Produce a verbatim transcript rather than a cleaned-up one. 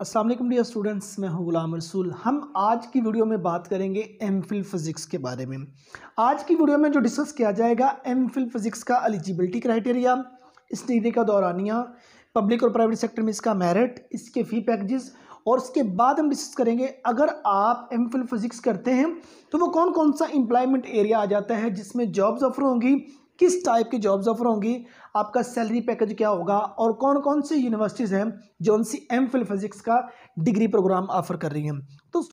अस्सलाम वालेकुम dear students, मैं हूं गुलाम रसूल। हम आज की वीडियो में बात करेंगे एम.फिल फिज़िक्स के बारे में। आज की वीडियो में जो डिस्कस किया जाएगा एम.फिल फिज़िक्स का एलिजिबिलिटी क्राइटेरिया, इस डिग्री का दौरानिया, पब्लिक और प्राइवेट सेक्टर में इसका मेरिट, इसके फ़ी पैकेजेस, और उसके बाद हम डिस्कस करेंगे अगर आप एम.फिल फिज़िक्स करते हैं तो वो कौन कौन सा एम्प्लॉयमेंट एरिया आ जाता है जिसमें जॉब्स ऑफर होंगी, किस टाइप की जॉब्स ऑफर होंगी, आपका सैलरी पैकेज क्या होगा और कौन कौन सी यूनिवर्सिटीज़ हैं जो उनसी एम.फिल फिज़िक्स का डिग्री प्रोग्राम ऑफर कर रही हैं। तो